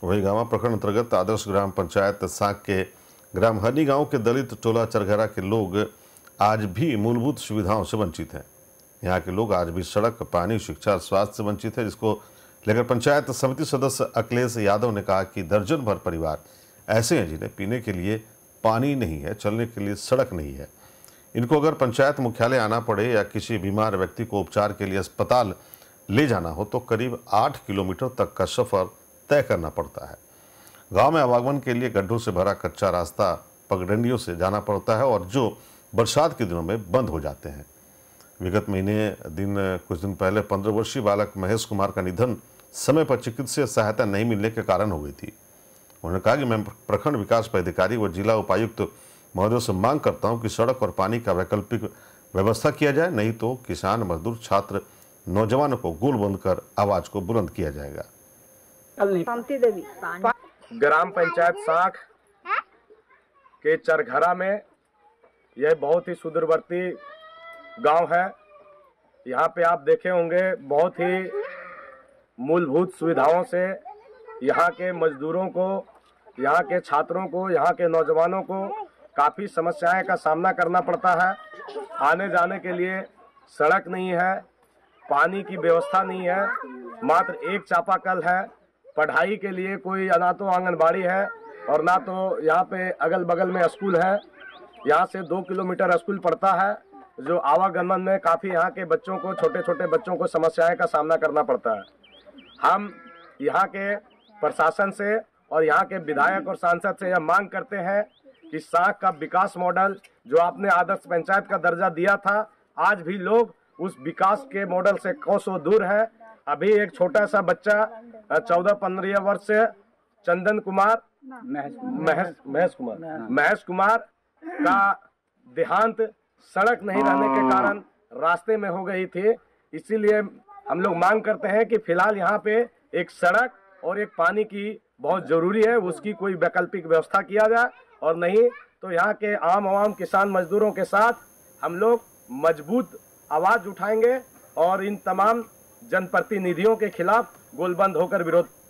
वही गांवा प्रखंड अंतर्गत आदर्श ग्राम पंचायत साक के ग्राम हनी गांव के दलित टोला चरघरा के लोग आज भी मूलभूत सुविधाओं से वंचित हैं। यहाँ के लोग आज भी सड़क, पानी, शिक्षा और स्वास्थ्य से वंचित है, जिसको लेकर पंचायत समिति सदस्य अखिलेश यादव ने कहा कि दर्जन भर परिवार ऐसे हैं जिन्हें पीने के लिए पानी नहीं है, चलने के लिए सड़क नहीं है। इनको अगर पंचायत मुख्यालय आना पड़े या किसी बीमार व्यक्ति को उपचार के लिए अस्पताल ले जाना हो तो करीब 8 किलोमीटर तक का सफर तय करना पड़ता है। गांव में आवागमन के लिए गड्ढों से भरा कच्चा रास्ता पगडंडियों से जाना पड़ता है और जो बरसात के दिनों में बंद हो जाते हैं। विगत कुछ दिन पहले 15 वर्षीय बालक महेश कुमार का निधन समय पर चिकित्सीय सहायता नहीं मिलने के कारण हो गई थी। उन्होंने कहा कि मैं प्रखंड विकास पदाधिकारी व जिला उपायुक्त महोदय से मांग करता हूं कि सड़क और पानी का वैकल्पिक व्यवस्था किया जाए, नहीं तो किसान, मजदूर, छात्र, नौजवानों को गोल बंद कर आवाज को बुलंद किया जाएगा। ग्राम पंचायत साख के चरघरा में यह बहुत ही सुदूरवर्ती गांव है। यहाँ पे आप देखे होंगे बहुत ही मूलभूत सुविधाओं से यहाँ के मजदूरों को, यहाँ के छात्रों को, यहाँ के नौजवानों को काफ़ी समस्याएं का सामना करना पड़ता है। आने जाने के लिए सड़क नहीं है, पानी की व्यवस्था नहीं है, मात्र एक चापाकल है। पढ़ाई के लिए कोई ना तो आंगनबाड़ी है और ना तो यहाँ पे अगल बगल में स्कूल है। यहाँ से 2 किलोमीटर स्कूल पड़ता है, जो आवागमन में काफ़ी यहाँ के बच्चों को, छोटे छोटे बच्चों को समस्याएं का सामना करना पड़ता है। हम यहाँ के प्रशासन से और यहाँ के विधायक और सांसद से यह मांग करते हैं कि साख का विकास मॉडल जो आपने आदर्श पंचायत का दर्जा दिया था, आज भी लोग उस विकास के मॉडल से कोसों दूर है। अभी एक छोटा सा बच्चा 14-15 वर्ष से चंदन कुमार महेश कुमार का देहांत सड़क नहीं रहने के कारण रास्ते में हो गई थी। इसीलिए हम लोग मांग करते हैं कि फिलहाल यहाँ पे एक सड़क और एक पानी की बहुत जरूरी है, उसकी कोई वैकल्पिक व्यवस्था किया जाए, और नहीं तो यहाँ के आम किसान मजदूरों के साथ हम लोग मजबूत आवाज उठाएंगे और इन तमाम जनप्रतिनिधियों के खिलाफ गोलबंद होकर विरोध